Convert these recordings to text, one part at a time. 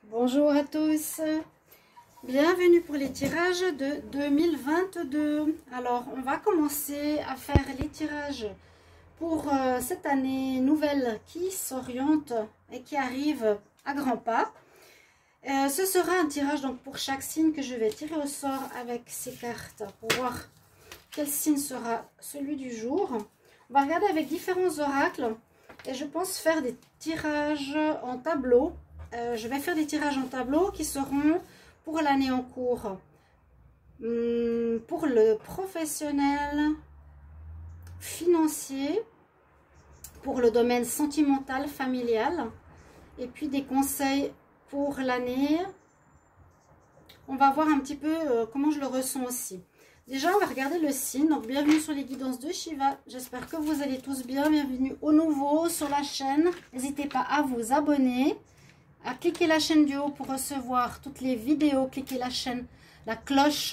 Bonjour à tous, bienvenue pour les tirages de 2022. Alors on va commencer à faire les tirages pour cette année nouvelle qui s'oriente et qui arrive à grands pas. Ce sera un tirage donc pour chaque signe que je vais tirer au sort avec ces cartes pour voir quel signe sera celui du jour. On va regarder avec différents oracles et je pense faire des tirages en tableau. Je vais faire des tirages en tableau qui seront pour l'année en cours, pour le professionnel, financier, pour le domaine sentimental, familial, et puis des conseils pour l'année. On va voir un petit peu comment je le ressens aussi. Déjà, on va regarder le signe. Donc, bienvenue sur les guidances de Shiva. J'espère que vous allez tous bien. Bienvenue aux nouveaux sur la chaîne. N'hésitez pas à vous abonner, à cliquer la chaîne du haut pour recevoir toutes les vidéos. Cliquez la chaîne, la cloche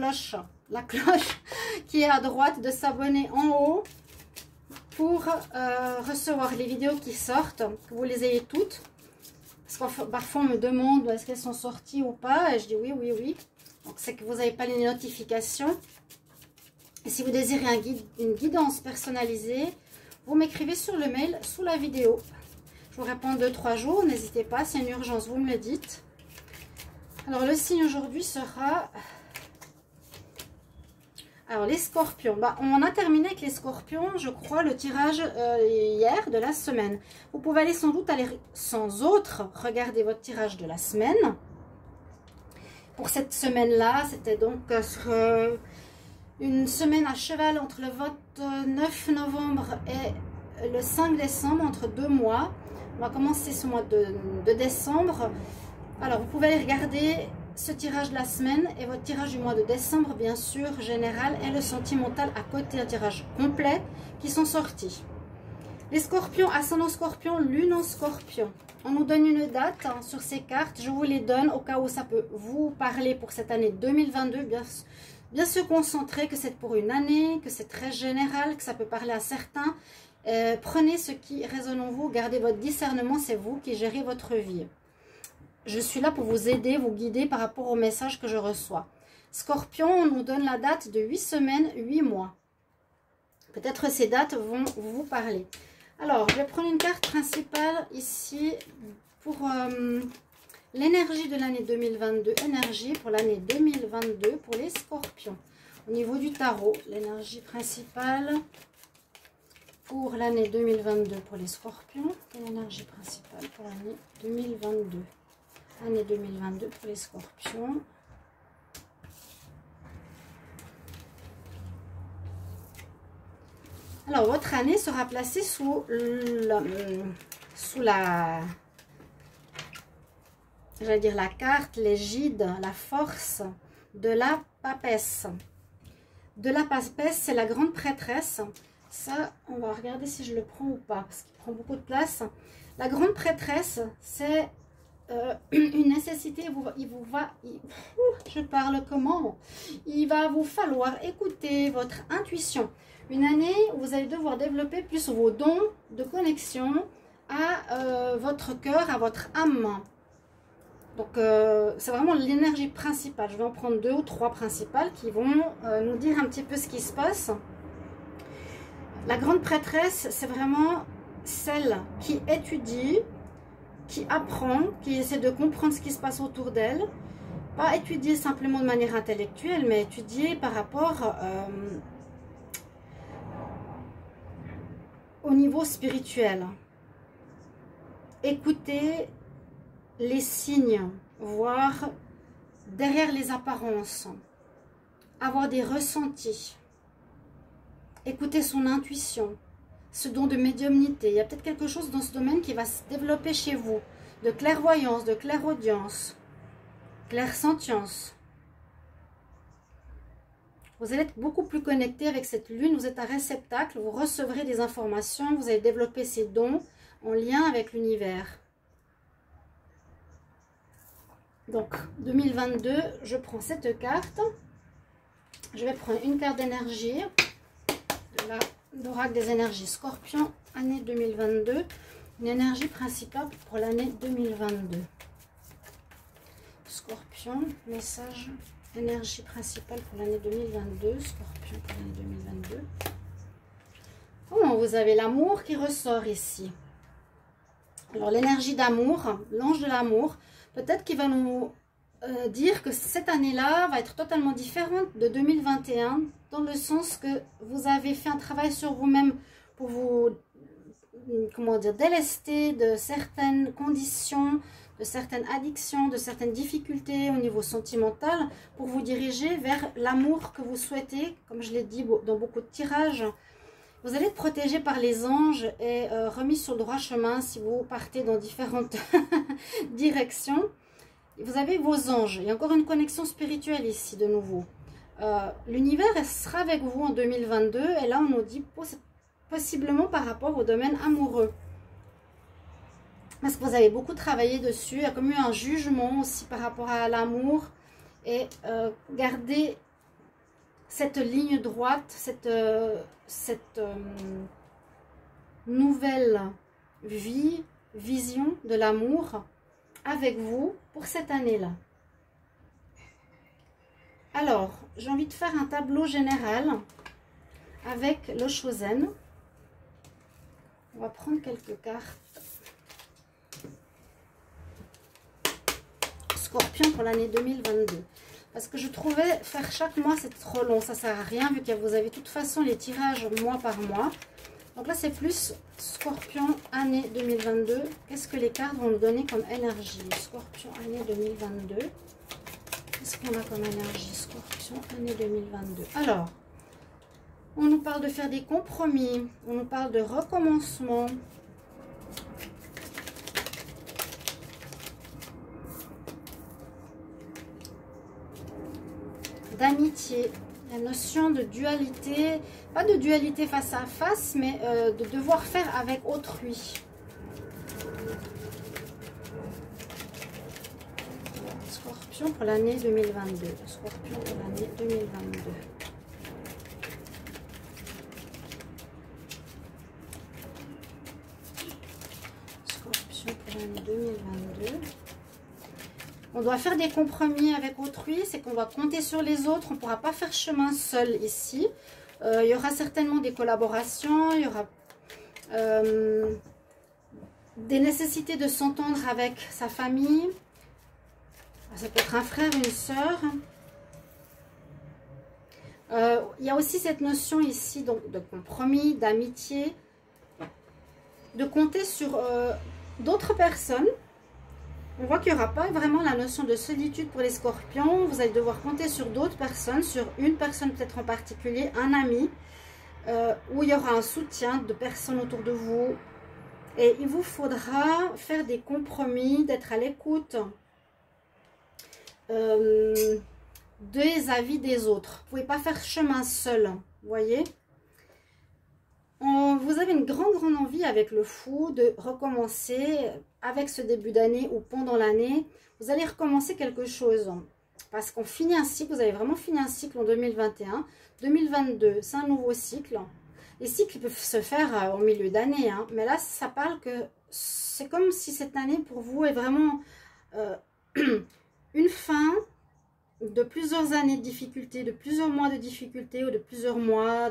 qui est à droite, de s'abonner en haut pour recevoir les vidéos qui sortent, que vous les ayez toutes. Parce que parfois on me demande est-ce qu'elles sont sorties ou pas, et je dis oui, oui, oui. Donc c'est que vous n'avez pas les notifications. Et si vous désirez une guidance personnalisée, vous m'écrivez sur le mail sous la vidéo. Je vous réponds 2-3 jours, n'hésitez pas, c'est une urgence, vous me le dites. Alors le signe aujourd'hui sera... Alors les scorpions, on a terminé avec les scorpions, je crois, le tirage hier de la semaine. Vous pouvez aller sans doute aller sans autre regarder votre tirage de la semaine. Pour cette semaine-là, c'était donc une semaine à cheval entre le 29 novembre et le 5 décembre, entre 2 mois. On va commencer ce mois de décembre. Alors, vous pouvez aller regarder ce tirage de la semaine et votre tirage du mois de décembre, bien sûr, général, et le sentimental à côté, un tirage complet qui sont sortis. Les scorpions, ascendant scorpion, lune en scorpion. On nous donne une date sur ces cartes. Je vous les donne au cas où ça peut vous parler pour cette année 2022. Bien se concentrer que c'est pour une année, que c'est très général, que ça peut parler à certains. Prenez ce qui résonne en vous, gardez votre discernement, c'est vous qui gérez votre vie. Je suis là pour vous aider, vous guider par rapport au message que je reçois. Scorpion, on nous donne la date de 8 semaines, 8 mois. Peut-être ces dates vont vous parler. Alors, je vais prendre une carte principale ici pour l'énergie de l'année 2022. Énergie pour l'année 2022 pour les scorpions. Au niveau du tarot, l'énergie principale pour l'année 2022 pour les scorpions. Et l'énergie principale pour l'année 2022. Année 2022 pour les scorpions. Alors, votre année sera placée sous la j'allais dire la carte, l'égide, la force de la papesse. De la papesse, c'est la grande prêtresse. Ça, on va regarder si je le prends ou pas, parce qu'il prend beaucoup de place. La grande prêtresse, c'est une nécessité. Je parle comment? Il va vous falloir écouter votre intuition. Une année où vous allez devoir développer plus vos dons de connexion à votre cœur, à votre âme. Donc, c'est vraiment l'énergie principale. Je vais en prendre 2 ou 3 principales qui vont nous dire un petit peu ce qui se passe. La grande prêtresse, c'est vraiment celle qui étudie, qui apprend, qui essaie de comprendre ce qui se passe autour d'elle. Pas étudier simplement de manière intellectuelle, mais étudier par rapport au niveau spirituel. Écouter les signes, voir derrière les apparences, avoir des ressentis, écouter son intuition, ce don de médiumnité. Il y a peut-être quelque chose dans ce domaine qui va se développer chez vous, de clairvoyance, de clairaudience, clairsentience. Vous allez être beaucoup plus connecté avec cette lune, vous êtes un réceptacle, vous recevrez des informations, vous allez développer ces dons en lien avec l'univers. Donc, 2022, je prends cette carte. Je vais prendre une carte d'énergie, l'oracle des énergies Scorpion, année 2022. Une énergie principale pour l'année 2022. Scorpion, message, énergie principale pour l'année 2022. Scorpion pour l'année 2022. Comment vous avez l'amour qui ressort ici? Alors l'énergie d'amour, l'ange de l'amour, peut-être qu'il va nous dire que cette année-là va être totalement différente de 2021, dans le sens que vous avez fait un travail sur vous-même pour vous, comment dire, délester de certaines conditions, de certaines addictions, de certaines difficultés au niveau sentimental, pour vous diriger vers l'amour que vous souhaitez, comme je l'ai dit dans beaucoup de tirages. Vous allez être protégé par les anges et remis sur le droit chemin si vous partez dans différentes directions. Vous avez vos anges. Il y a encore une connexion spirituelle ici de nouveau. L'univers sera avec vous en 2022 et là on nous dit possiblement par rapport au domaine amoureux. Parce que vous avez beaucoup travaillé dessus. Il y a comme eu un jugement aussi par rapport à l'amour. Et gardez cette ligne droite, cette nouvelle vision de l'amour avec vous pour cette année-là. Alors, j'ai envie de faire un tableau général avec le Chosen. On va prendre quelques cartes. Scorpion pour l'année 2022. Parce que je trouvais faire chaque mois c'est trop long, ça sert à rien vu que vous avez de toute façon les tirages mois par mois. Donc là c'est plus Scorpion année 2022. Qu'est-ce que les cartes vont nous donner comme énergie? Scorpion année 2022. Qu'est-ce qu'on a comme énergie? Scorpion année 2022. Alors, on nous parle de faire des compromis, on nous parle de recommencement. D'amitié, la notion de dualité, pas de dualité face à face, mais de devoir faire avec autrui. Scorpion pour l'année 2022. Scorpion pour l'année 2022. Scorpion pour l'année 2022. On doit faire des compromis avec autrui, c'est qu'on doit compter sur les autres, on ne pourra pas faire chemin seul ici. Il y aura certainement des collaborations, il y aura des nécessités de s'entendre avec sa famille. Ça peut être un frère, une sœur. Il y a aussi cette notion ici donc, de compromis, d'amitié, de compter sur d'autres personnes. On voit qu'il n'y aura pas vraiment la notion de solitude pour les scorpions. Vous allez devoir compter sur d'autres personnes, sur une personne peut-être en particulier, un ami, où il y aura un soutien de personnes autour de vous. Et il vous faudra faire des compromis, d'être à l'écoute des avis des autres. Vous ne pouvez pas faire chemin seul, vous voyez. Vous avez une grande envie avec le fou de recommencer avec ce début d'année ou pendant l'année. Vous allez recommencer quelque chose parce qu'on finit un cycle, vous avez vraiment fini un cycle en 2021. 2022, c'est un nouveau cycle. Les cycles peuvent se faire au milieu d'année, hein, mais là, ça parle que c'est comme si cette année pour vous est vraiment une fin de plusieurs années de difficultés, de plusieurs mois de difficultés ou de plusieurs mois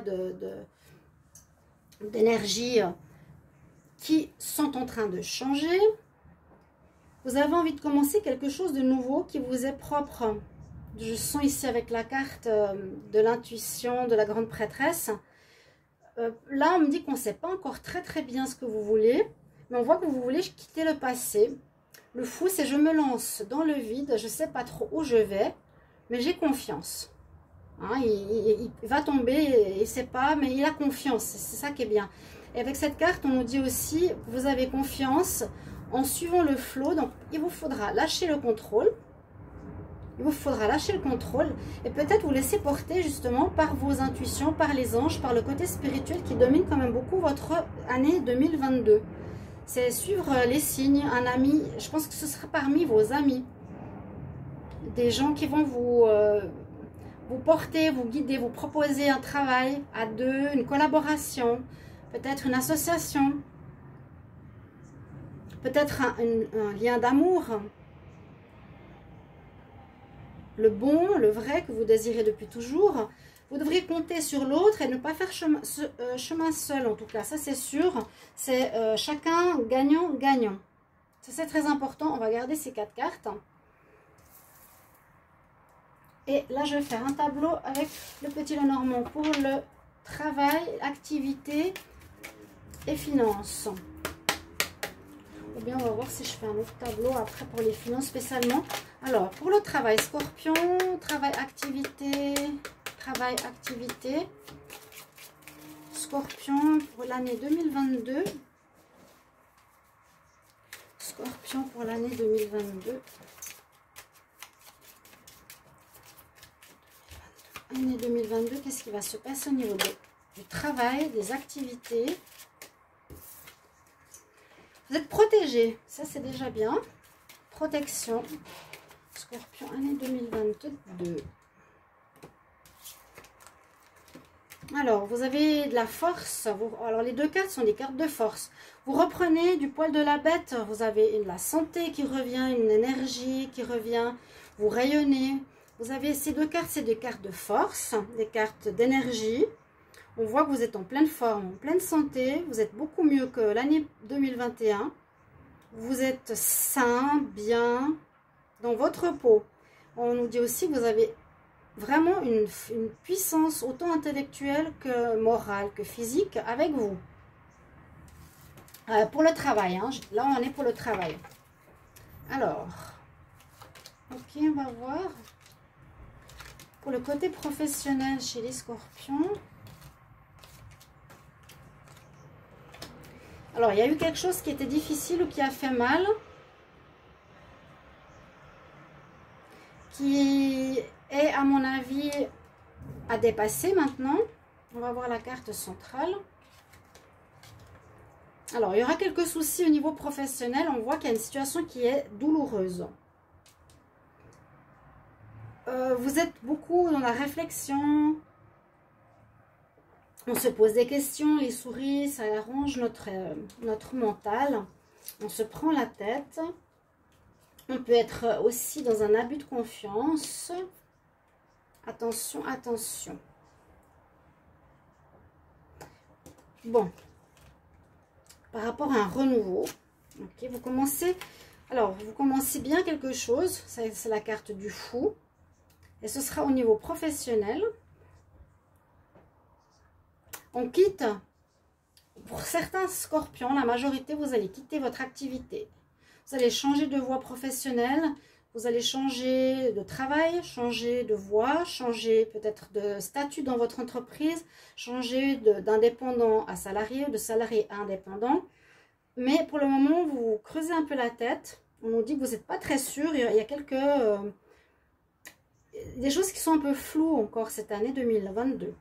d'énergie qui sont en train de changer. Vous avez envie de commencer quelque chose de nouveau qui vous est propre. Je sens ici avec la carte de l'intuition de la grande prêtresse. Là, on me dit qu'on ne sait pas encore très bien ce que vous voulez, mais on voit que vous voulez quitter le passé. Le fou, c'est je me lance dans le vide, je ne sais pas trop où je vais, mais j'ai confiance. Hein, il va tomber, il ne sait pas, mais il a confiance. C'est ça qui est bien. Et avec cette carte, on nous dit aussi, vous avez confiance en suivant le flot. Donc, il vous faudra lâcher le contrôle. Il vous faudra lâcher le contrôle et peut-être vous laisser porter justement par vos intuitions, par les anges, par le côté spirituel qui domine quand même beaucoup votre année 2022. C'est suivre les signes, un ami. Je pense que ce sera parmi vos amis. Des gens qui vont vous porter, vous guider, vous proposer un travail à deux, une collaboration, peut-être une association, peut-être un lien d'amour. le bon, le vrai que vous désirez depuis toujours. Vous devriez compter sur l'autre et ne pas faire chemin seul, en tout cas, ça c'est sûr. C'est chacun gagnant-gagnant. Ça c'est très important, on va garder ces 4 cartes. Et là, je vais faire un tableau avec le petit Lenormand pour le travail, activité et finances. Ou bien, on va voir si je fais un autre tableau après pour les finances spécialement. Alors, pour le travail, Scorpion, travail, activité, Scorpion pour l'année 2022. Scorpion pour l'année 2022. Année 2022, qu'est-ce qui va se passer au niveau du travail, des activités? Vous êtes protégé, ça c'est déjà bien. Protection. Scorpion, année 2022. Alors, vous avez de la force. Alors, les 2 cartes sont des cartes de force. Vous reprenez du poil de la bête. Vous avez de la santé qui revient, une énergie qui revient. Vous rayonnez. Vous avez ces 2 cartes, c'est des cartes de force, des cartes d'énergie. On voit que vous êtes en pleine forme, en pleine santé. Vous êtes beaucoup mieux que l'année 2021. Vous êtes sain, bien, dans votre peau. On nous dit aussi que vous avez vraiment une puissance autant intellectuelle que morale, que physique avec vous. Pour le travail, hein. Là on est pour le travail. Alors, ok, on va voir. Pour le côté professionnel chez les Scorpions. Alors, il y a eu quelque chose qui était difficile ou qui a fait mal. Qui est, à mon avis, à dépasser maintenant. On va voir la carte centrale. Alors, il y aura quelques soucis au niveau professionnel. On voit qu'il y a une situation qui est douloureuse. Vous êtes beaucoup dans la réflexion. On se pose des questions. Les souris, ça arrange notre mental. On se prend la tête. On peut être aussi dans un abus de confiance. Attention, attention. Bon. Par rapport à un renouveau. Ok, vous commencez... Alors, vous commencez bien quelque chose. C'est la carte du fou. Et ce sera au niveau professionnel. On quitte, pour certains Scorpions, la majorité, vous allez quitter votre activité. Vous allez changer de voie professionnelle, vous allez changer de travail, changer de voie, changer peut-être de statut dans votre entreprise, changer d'indépendant à salarié ou de salarié à indépendant. Mais pour le moment, vous creusez un peu la tête. On nous dit que vous n'êtes pas très sûr. Il y a des choses qui sont un peu floues encore cette année 2022.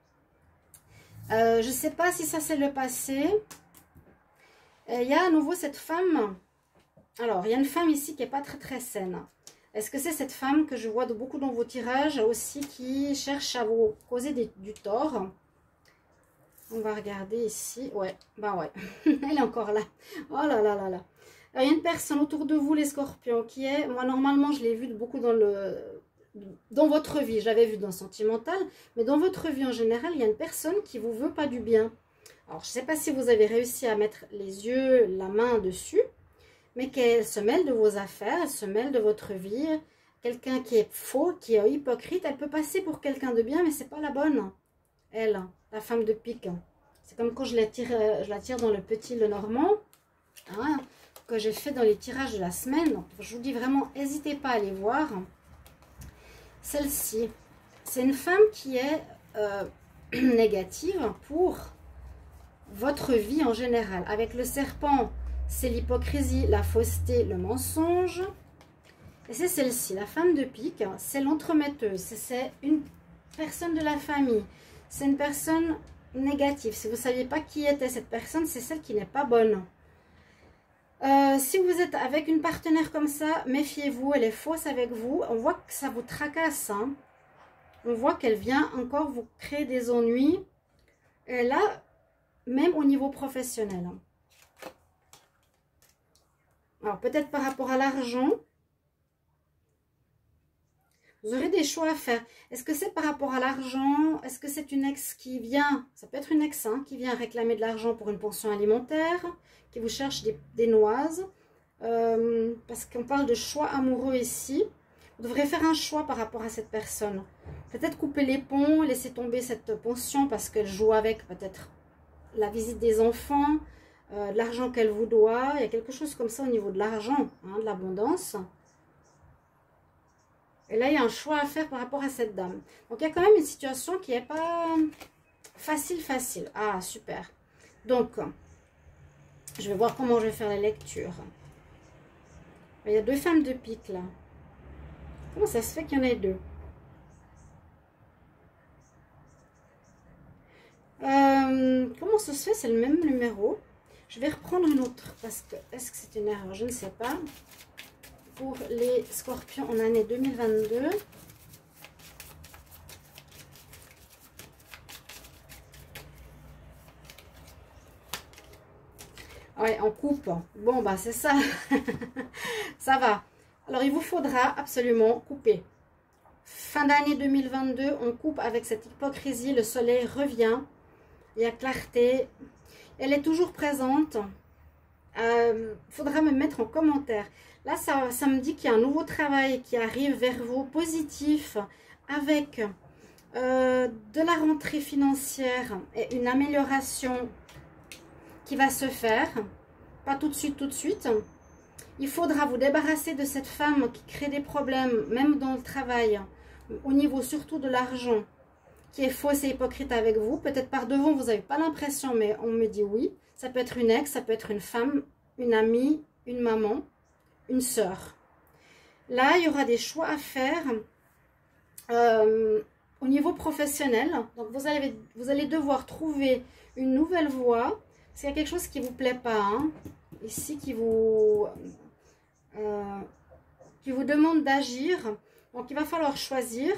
Je ne sais pas si ça c'est le passé. Il y a à nouveau cette femme. Alors, il y a une femme ici qui n'est pas très saine. Est-ce que c'est cette femme que je vois beaucoup dans vos tirages aussi qui cherche à vous causer du tort? On va regarder ici. Ouais, bah ouais. Elle est encore là. Oh là là là là. Alors, il y a une personne autour de vous, les Scorpions, qui est... Moi, normalement, je l'ai vu beaucoup dans votre vie. Je l'avais vu dans Sentimental. Mais dans votre vie en général, il y a une personne qui ne vous veut pas du bien. Alors, je ne sais pas si vous avez réussi à mettre les yeux, la main dessus. Mais qu'elle se mêle de vos affaires, elle se mêle de votre vie. Quelqu'un qui est faux, qui est hypocrite, elle peut passer pour quelqu'un de bien, mais c'est pas la bonne. Elle, la femme de pique. C'est comme quand je la tire dans le petit Lenormand, hein, que j'ai fait dans les tirages de la semaine. Donc, je vous dis vraiment, n'hésitez pas à aller voir. Celle-ci, c'est une femme qui est négative pour votre vie en général. Avec le serpent, c'est l'hypocrisie, la fausseté, le mensonge. Et c'est celle-ci, la femme de pique, c'est l'entremetteuse. C'est une personne de la famille. C'est une personne négative. Si vous ne saviez pas qui était cette personne, c'est celle qui n'est pas bonne. Si vous êtes avec une partenaire comme ça, méfiez-vous, elle est fausse avec vous. On voit que ça vous tracasse. Hein. On voit qu'elle vient encore vous créer des ennuis. Et là, même au niveau professionnel. Alors, peut-être par rapport à l'argent. Vous aurez des choix à faire. Est-ce que c'est par rapport à l'argent? Est-ce que c'est une ex qui vient, ça peut être une ex, hein, qui vient réclamer de l'argent pour une pension alimentaire, qui vous cherche des noises, parce qu'on parle de choix amoureux ici. Vous devrez faire un choix par rapport à cette personne. Peut-être couper les ponts, laisser tomber cette pension parce qu'elle joue avec peut-être la visite des enfants, de l'argent qu'elle vous doit. Il y a quelque chose comme ça au niveau de l'argent, hein, de l'abondance. Et là, il y a un choix à faire par rapport à cette dame. Donc, il y a quand même une situation qui n'est pas facile. Ah, super. Donc, je vais voir comment je vais faire la lecture. Il y a deux femmes de pique, là. Comment ça se fait qu'il y en ait deux? Comment ça se fait? C'est le même numéro. Je vais reprendre une autre parce que est-ce que c'est une erreur? Je ne sais pas. Pour les scorpions en année 2022. Ouais, en coupe. Bon, bah c'est ça. Ça va. Alors, il vous faudra absolument couper. Fin d'année 2022, on coupe avec cette hypocrisie. Le soleil revient. Il y a clarté. Elle est toujours présente. Faudra me mettre en commentaire. Là, ça me dit qu'il y a un nouveau travail qui arrive vers vous, positif, avec de la rentrée financière et une amélioration qui va se faire. Pas tout de suite, Il faudra vous débarrasser de cette femme qui crée des problèmes, même dans le travail, au niveau surtout de l'argent, qui est fausse et hypocrite avec vous. Peut-être par devant, vous n'avez pas l'impression, mais on me dit oui. Ça peut être une ex, ça peut être une femme, une amie, une maman, une sœur. Là, il y aura des choix à faire au niveau professionnel. Donc, vous allez devoir trouver une nouvelle voie. S'il y a quelque chose qui ne vous plaît pas, hein, ici, qui vous demande d'agir. Donc, il va falloir choisir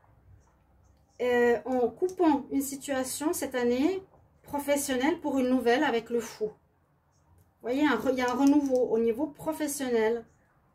en coupant une situation cette année professionnelle pour une nouvelle avec le fou. Vous voyez, il y a un renouveau au niveau professionnel.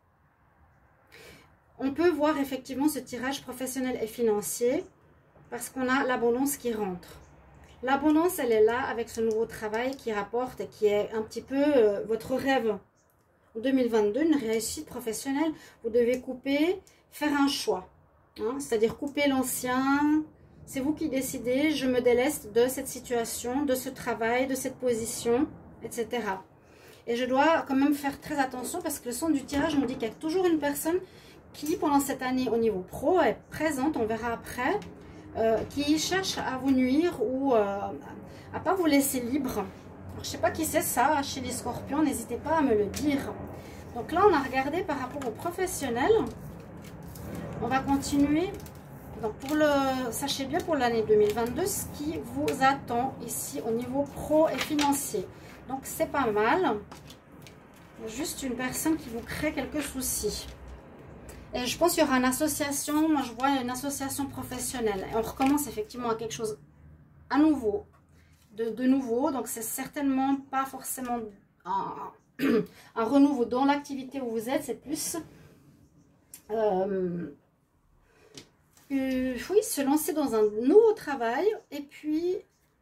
On peut voir effectivement ce tirage professionnel et financier parce qu'on a l'abondance qui rentre. L'abondance, elle est là avec ce nouveau travail qui rapporte et qui est un petit peu votre rêve. En 2022, une réussite professionnelle, vous devez couper, faire un choix. Hein, c'est-à-dire couper l'ancien. C'est vous qui décidez, je me déleste de cette situation, de ce travail, de cette position, etc. Et je dois quand même faire très attention parce que le son du tirage me dit qu'il y a toujours une personne qui, pendant cette année au niveau pro, est présente, on verra après, qui cherche à vous nuire ou à ne pas vous laisser libre. Alors, je ne sais pas qui c'est ça chez les scorpions, n'hésitez pas à me le dire. Donc là, on a regardé par rapport aux professionnels. On va continuer. Donc sachez bien pour l'année 2022 ce qui vous attend ici au niveau pro et financier. Donc c'est pas mal. Il y a juste une personne qui vous crée quelques soucis. Et je pense qu'il y aura une association. Moi je vois une association professionnelle. Et on recommence effectivement à quelque chose à nouveau. De nouveau. Donc c'est certainement pas forcément un renouveau dans l'activité où vous êtes. C'est plus... oui, se lancer dans un nouveau travail et puis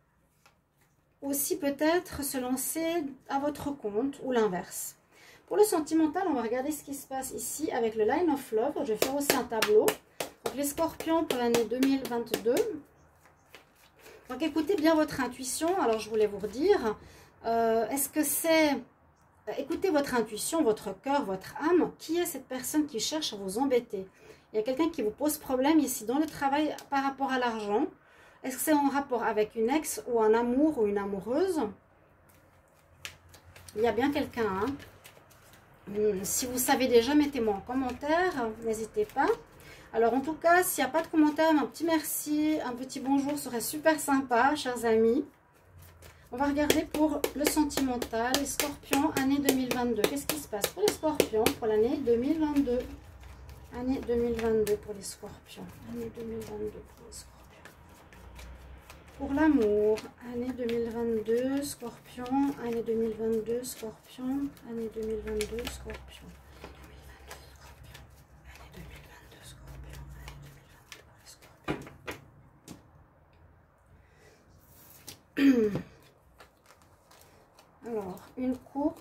aussi peut-être se lancer à votre compte ou l'inverse. Pour le sentimental, on va regarder ce qui se passe ici avec le Line of Love. Je vais faire aussi un tableau. Donc les scorpions pour l'année 2022. Donc écoutez bien votre intuition. Alors je voulais vous redire, est-ce que c'est... Écoutez votre intuition, votre cœur, votre âme. Qui est cette personne qui cherche à vous embêter? Il y a quelqu'un qui vous pose problème ici dans le travail par rapport à l'argent. Est-ce que c'est en rapport avec une ex ou un amour ou une amoureuse? Il y a bien quelqu'un. Hein? Si vous savez déjà, mettez-moi en commentaire. N'hésitez pas. Alors en tout cas, s'il n'y a pas de commentaire, un petit merci, un petit bonjour serait super sympa, chers amis. On va regarder pour le sentimental, les scorpions, année 2022. Qu'est-ce qui se passe pour les scorpions pour l'année 2022? Année 2022 pour les scorpions. Année 2022 pour les scorpions. Pour l'amour, année 2022, scorpion. Année 2022, scorpion. Année 2022, scorpion. Année 2022, scorpion. Année 2022, scorpion. Année 2022, Alors, une coupe.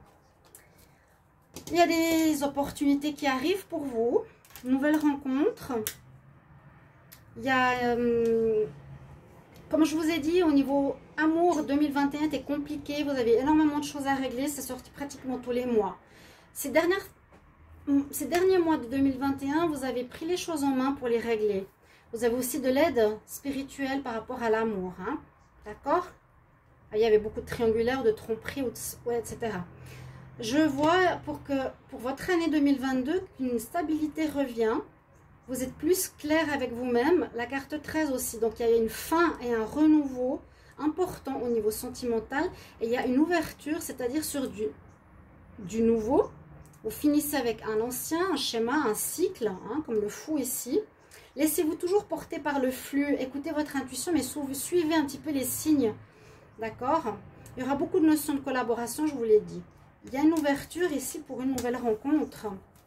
Il y a des opportunités qui arrivent pour vous. Nouvelle rencontre. Il y a, comme je vous ai dit, au niveau amour, 2021 était compliqué. Vous avez énormément de choses à régler. C'est sorti pratiquement tous les mois. Ces derniers mois de 2021, vous avez pris les choses en main pour les régler. Vous avez aussi de l'aide spirituelle par rapport à l'amour. Hein? D'accord? Il y avait beaucoup de triangulaires, de tromperies, etc. Je vois pour votre année 2022 qu'une stabilité revient. Vous êtes plus clair avec vous-même. La carte 13 aussi. Donc, il y a une fin et un renouveau important au niveau sentimental. Et il y a une ouverture, c'est-à-dire sur du nouveau. Vous finissez avec un ancien, un schéma, un cycle, hein, comme le fou ici. Laissez-vous toujours porter par le flux. Écoutez votre intuition, mais suivez un petit peu les signes. D'accord? Il y aura beaucoup de notions de collaboration, je vous l'ai dit. Il y a une ouverture ici pour une nouvelle rencontre.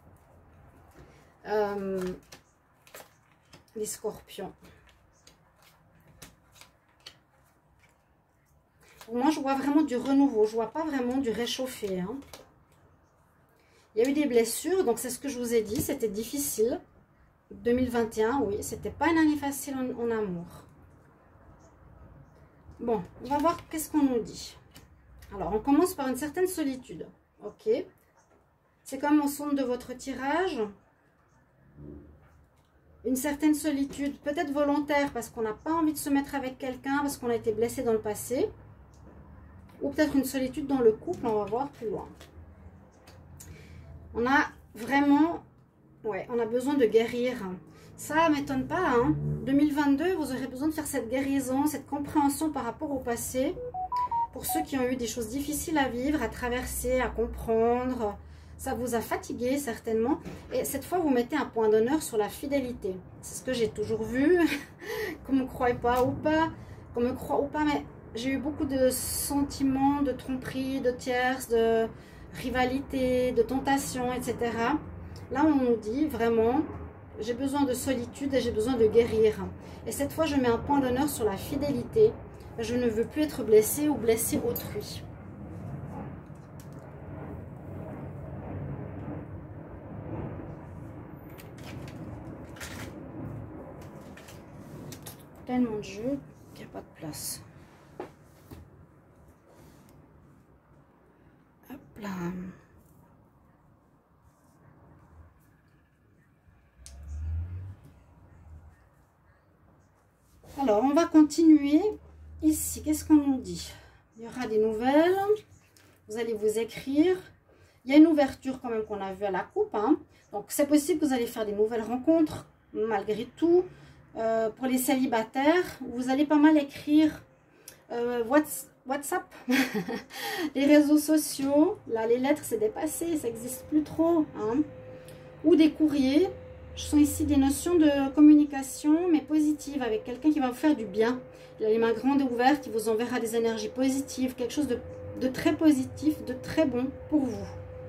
Les scorpions. Pour moi, je vois vraiment du renouveau. Je ne vois pas vraiment du réchauffé. Hein. Il y a eu des blessures, donc c'est ce que je vous ai dit. C'était difficile. 2021, oui, c'était pas une année facile en amour. Bon, on va voir qu'est-ce qu'on nous dit. Alors, on commence par une certaine solitude. Ok. C'est comme au centre de votre tirage. Une certaine solitude, peut-être volontaire, parce qu'on n'a pas envie de se mettre avec quelqu'un, parce qu'on a été blessé dans le passé. Ou peut-être une solitude dans le couple, on va voir plus loin. On a vraiment... Ouais, on a besoin de guérir. Ça ne m'étonne pas. Hein. 2022, vous aurez besoin de faire cette guérison, cette compréhension par rapport au passé. Pour ceux qui ont eu des choses difficiles à vivre, à traverser, à comprendre. Ça vous a fatigué certainement. Et cette fois, vous mettez un point d'honneur sur la fidélité. C'est ce que j'ai toujours vu. Qu'on me croie pas ou pas. Qu'on me croit ou pas. Mais j'ai eu beaucoup de sentiments, de tromperie, de tierces, de rivalité, de tentation, etc. Là, on nous dit vraiment, j'ai besoin de solitude et j'ai besoin de guérir. Et cette fois, je mets un point d'honneur sur la fidélité. Je ne veux plus être blessée ou blesser autrui. Tellement de jeux qu'il n'y a pas de place. Hop là. Alors, on va continuer ici. Qu'est-ce qu'on nous dit? Il y aura des nouvelles. Vous allez vous écrire. Il y a une ouverture quand même qu'on a vue à la coupe. Hein. Donc, c'est possible que vous allez faire des nouvelles rencontres, malgré tout. Pour les célibataires, vous allez pas mal écrire WhatsApp, les réseaux sociaux. Là, les lettres, c'est dépassé. Ça n'existe plus trop. Hein. Ou des courriers. Ce sont ici des notions de communication, mais positive, avec quelqu'un qui va vous faire du bien. Il a les mains grandes et ouvertes, il vous enverra des énergies positives, quelque chose de très positif, de très bon pour vous.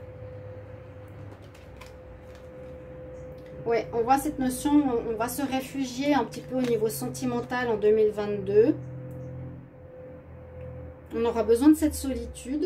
Oui, on voit cette notion, on va se réfugier un petit peu au niveau sentimental en 2022. On aura besoin de cette solitude.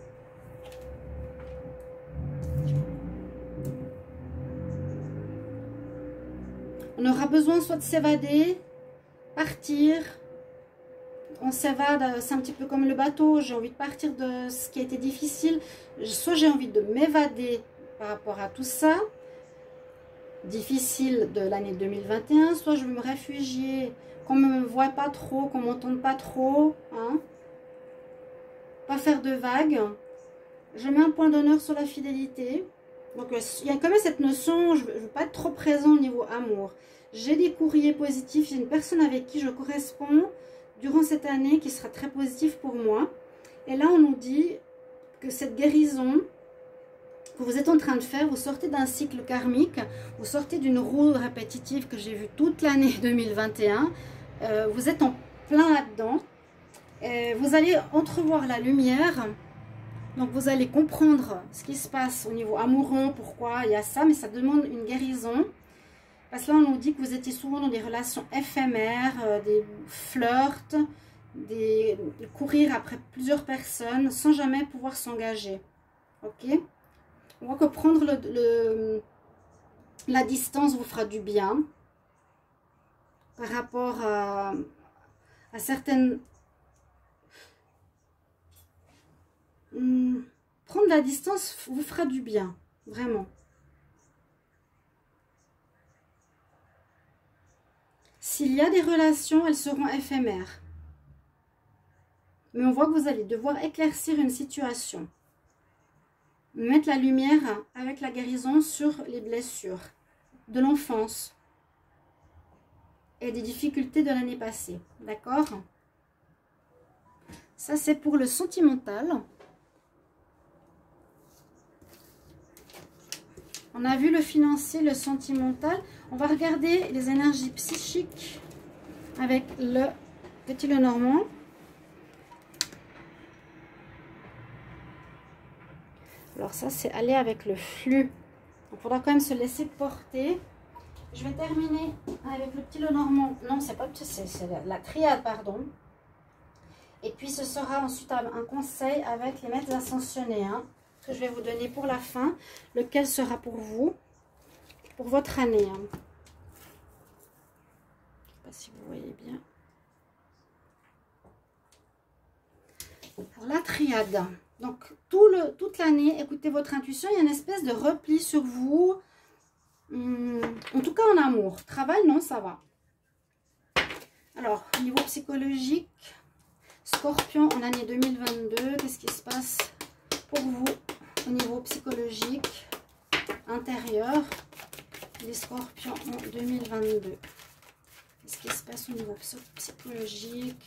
On aura besoin soit de s'évader, partir. On s'évade, c'est un petit peu comme le bateau. J'ai envie de partir de ce qui a été difficile. Soit j'ai envie de m'évader par rapport à tout ça, difficile de l'année 2021. Soit je veux me réfugier, qu'on ne me voit pas trop, qu'on ne m'entende pas trop. Hein. Pas faire de vagues. Je mets un point d'honneur sur la fidélité. Donc, il y a quand même cette notion, je ne veux pas être trop présent au niveau amour. J'ai des courriers positifs, j'ai une personne avec qui je corresponds durant cette année qui sera très positive pour moi. Et là, on nous dit que cette guérison que vous êtes en train de faire, vous sortez d'un cycle karmique, vous sortez d'une roue répétitive que j'ai vue toute l'année 2021. Vous êtes en plein là-dedans. Vous allez entrevoir la lumière. Donc, vous allez comprendre ce qui se passe au niveau amoureux, pourquoi il y a ça, mais ça demande une guérison. Parce que là, on nous dit que vous étiez souvent dans des relations éphémères, des flirts, courir après plusieurs personnes sans jamais pouvoir s'engager. Ok? On voit que prendre la distance vous fera du bien par rapport à certaines... Prendre la distance vous fera du bien, vraiment. S'il y a des relations, elles seront éphémères. Mais on voit que vous allez devoir éclaircir une situation. Mettre la lumière avec la guérison sur les blessures de l'enfance et des difficultés de l'année passée. D'accord? Ça, c'est pour le sentimental. On a vu le financier, le sentimental. On va regarder les énergies psychiques avec le petit Lenormand. Alors ça, c'est aller avec le flux. Il faudra quand même se laisser porter. Je vais terminer avec le petit Lenormand. Non, c'est pas c'est la triade, pardon. Et puis ce sera ensuite un conseil avec les maîtres ascensionnés, hein, que je vais vous donner pour la fin, lequel sera pour vous, pour votre année. Hein. Je ne sais pas si vous voyez bien. Pour la triade. Donc, toute l'année, écoutez votre intuition. Il y a une espèce de repli sur vous. En tout cas, en amour. Travail, non, ça va. Alors, au niveau psychologique, Scorpion en année 2022, qu'est-ce qui se passe pour vous au niveau psychologique, intérieur, les Scorpions en 2022? Qu'est-ce qui se passe au niveau psychologique?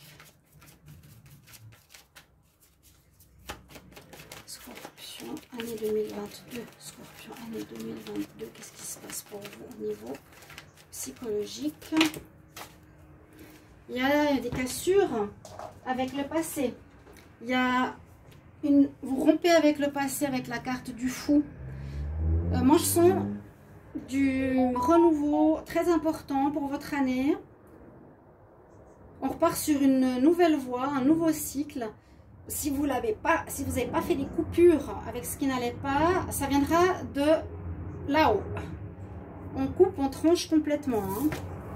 Scorpion, année 2022. Scorpion, année 2022. Qu'est-ce qui se passe pour vous au niveau psychologique? Il y a des cassures avec le passé. Il y a vous rompez avec le passé avec la carte du fou. Moi, je sens du renouveau très important pour votre année. On repart sur une nouvelle voie, un nouveau cycle. Si vous n'avez pas fait des coupures avec ce qui n'allait pas, ça viendra de là-haut. On coupe, on tranche complètement. Hein.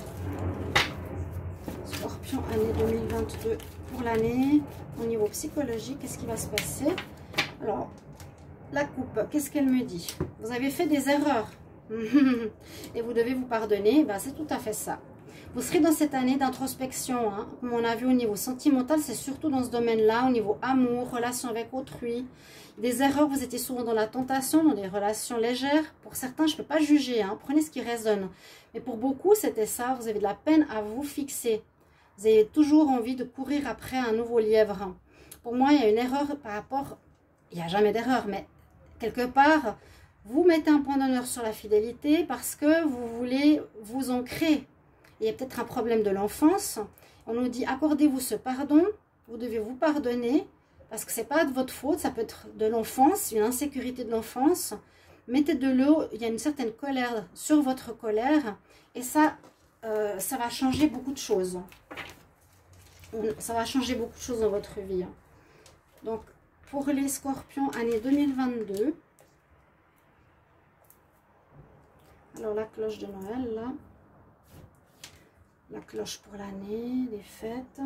Scorpion, année 2022 pour l'année. Au niveau psychologique, qu'est-ce qui va se passer? Alors, la coupe, qu'est-ce qu'elle me dit? Vous avez fait des erreurs et vous devez vous pardonner. Ben, c'est tout à fait ça. Vous serez dans cette année d'introspection, hein. Comme on a vu au niveau sentimental, c'est surtout dans ce domaine-là, au niveau amour, relation avec autrui. Des erreurs, vous étiez souvent dans la tentation, dans des relations légères. Pour certains, je ne peux pas juger, hein. Prenez ce qui résonne. Mais pour beaucoup, c'était ça. Vous avez de la peine à vous fixer. Vous avez toujours envie de courir après un nouveau lièvre. Pour moi, il y a une erreur par rapport... Il n'y a jamais d'erreur, mais quelque part, vous mettez un point d'honneur sur la fidélité parce que vous voulez vous ancrer. Il y a peut-être un problème de l'enfance. On nous dit, accordez-vous ce pardon. Vous devez vous pardonner parce que ce n'est pas de votre faute. Ça peut être de l'enfance, une insécurité de l'enfance. Mettez de l'eau. Il y a une certaine colère sur votre colère. Et ça va changer beaucoup de choses. Ça va changer beaucoup de choses dans votre vie. Donc, pour les Scorpions, année 2022. Alors, la cloche de Noël, là. La cloche pour l'année, les fêtes.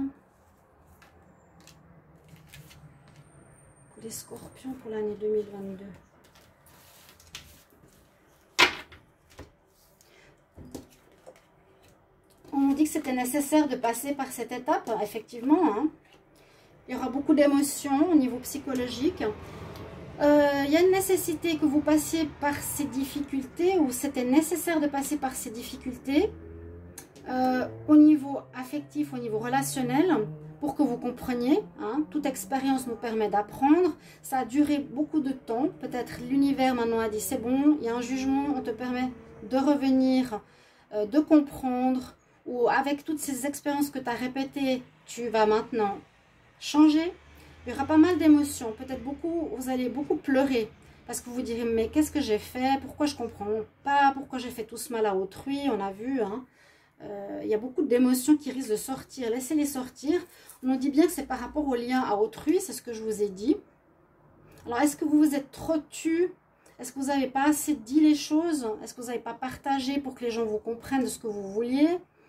Pour les Scorpions, pour l'année 2022. On nous dit que c'était nécessaire de passer par cette étape, effectivement. Hein. Il y aura beaucoup d'émotions au niveau psychologique. Il y a une nécessité que vous passiez par ces difficultés, ou c'était nécessaire de passer par ces difficultés au niveau affectif, au niveau relationnel, pour que vous compreniez. Hein. Toute expérience nous permet d'apprendre. Ça a duré beaucoup de temps. Peut-être l'univers maintenant a dit c'est bon, il y a un jugement, on te permet de revenir, de comprendre. Ou avec toutes ces expériences que tu as répétées, tu vas maintenant changer. Il y aura pas mal d'émotions. Peut-être beaucoup, vous allez beaucoup pleurer. Parce que vous vous direz, mais qu'est-ce que j'ai fait? Pourquoi je ne comprends pas? Pourquoi j'ai fait tout ce mal à autrui? On a vu, hein. Il y a beaucoup d'émotions qui risquent de sortir. Laissez-les sortir. On nous dit bien que c'est par rapport au lien à autrui. C'est ce que je vous ai dit. Alors, est-ce que vous vous êtes trop tu? Est-ce que vous n'avez pas assez dit les choses? Est-ce que vous n'avez pas partagé pour que les gens vous comprennent de ce que vous vouliez?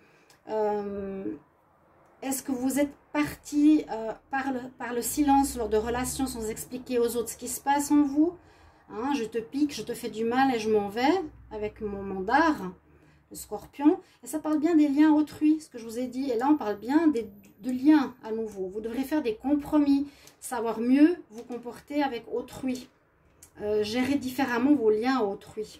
Est-ce que vous êtes parti par le silence lors de relations sans expliquer aux autres ce qui se passe en vous? Hein, je te pique, je te fais du mal et je m'en vais avec mon dard, le scorpion. Et ça parle bien des liens autrui, ce que je vous ai dit. Et là, on parle bien de liens à nouveau. Vous devrez faire des compromis, savoir mieux vous comporter avec autrui. Gérer différemment vos liens autrui.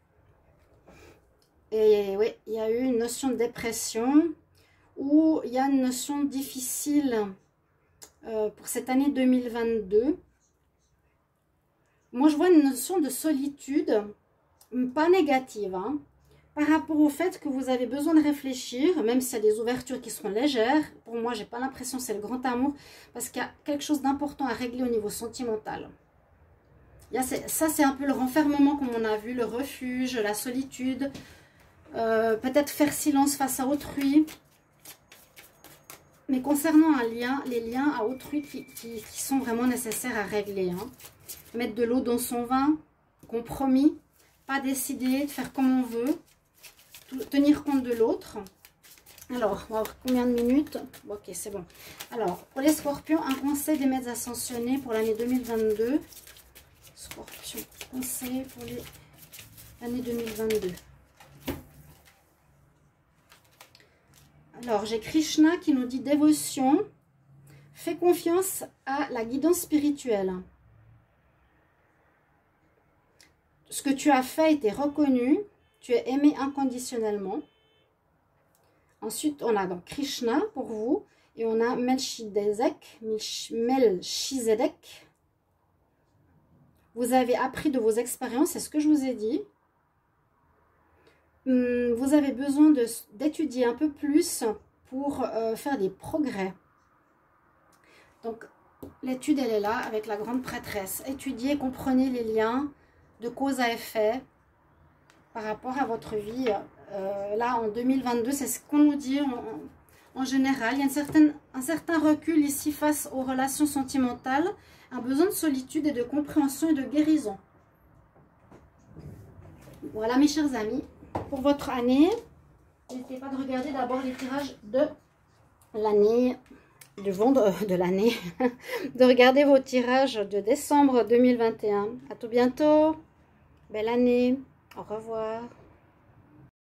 Et oui, il y a eu une notion de dépression ou il y a une notion difficile pour cette année 2022. Moi, je vois une notion de solitude, pas négative, hein, par rapport au fait que vous avez besoin de réfléchir, même s'il y a des ouvertures qui seront légères. Pour moi, j'ai pas l'impression que c'est le grand amour, parce qu'il y a quelque chose d'important à régler au niveau sentimental. Ça, c'est un peu le renfermement, comme on a vu, le refuge, la solitude, peut-être faire silence face à autrui. Mais concernant un lien, les liens à autrui qui sont vraiment nécessaires à régler. Hein. Mettre de l'eau dans son vin, compromis, pas décider de faire comme on veut, tenir compte de l'autre. Alors, on va voir combien de minutes. Ok, c'est bon. Alors, pour les scorpions, un conseil des maîtres ascensionnés pour l'année 2022. Scorpion, conseil pour l'année 2022. Alors, j'ai Krishna qui nous dit dévotion. Fais confiance à la guidance spirituelle. Ce que tu as fait était reconnu. Tu es aimé inconditionnellement. Ensuite, on a donc Krishna pour vous. Et on a Melchizedek. Vous avez appris de vos expériences, c'est ce que je vous ai dit. Vous avez besoin d'étudier un peu plus pour faire des progrès. Donc, l'étude, elle est là avec la grande prêtresse. Étudiez, comprenez les liens de cause à effet par rapport à votre vie. Là, en 2022, c'est ce qu'on nous dit en général. Il y a un certain recul ici face aux relations sentimentales, un besoin de solitude et de compréhension et de guérison. Voilà, mes chers amis, pour votre année. N'hésitez pas de regarder d'abord les tirages de l'année, de l'année, de regarder vos tirages de décembre 2021. À tout bientôt. Belle année. Au revoir.